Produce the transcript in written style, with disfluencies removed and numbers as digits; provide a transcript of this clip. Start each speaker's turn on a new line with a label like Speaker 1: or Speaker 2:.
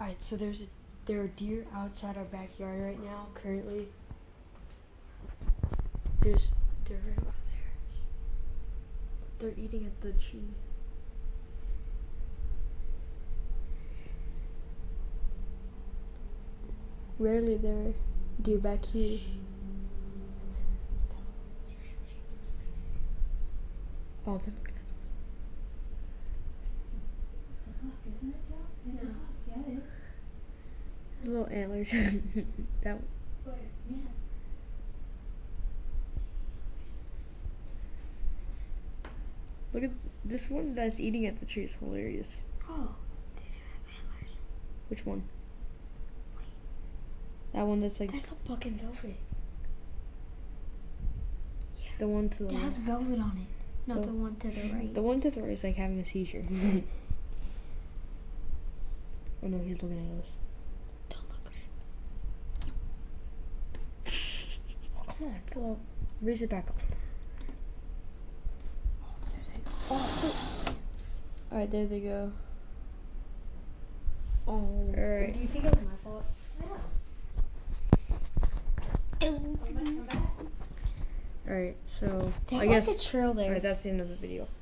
Speaker 1: Alright, so there are deer outside our backyard right now, currently. They're right over there. They're eating at the tree. Rarely there are deer back here. Oh, they're looking at us. Little antlers. That one. Look at this one that's eating at the tree. Is hilarious.
Speaker 2: Oh, they do have antlers.
Speaker 1: Which one?
Speaker 2: Wait.
Speaker 1: That one that's like.
Speaker 2: That's a fucking velvet. Yeah.
Speaker 1: The one to the
Speaker 2: It
Speaker 1: left.
Speaker 2: has velvet on it. No, the one to the right.
Speaker 1: The one to the right is like having a seizure. Oh no, he's looking at us.
Speaker 2: Don't look.
Speaker 1: Oh, come on, pull up. Raise it back up. Oh, alright, there they go.
Speaker 2: Oh,
Speaker 1: alright.
Speaker 2: do you think it was my fault?
Speaker 1: Alright, so
Speaker 2: They
Speaker 1: I
Speaker 2: have
Speaker 1: guess
Speaker 2: like a trail there.
Speaker 1: alright, that's the end of the video.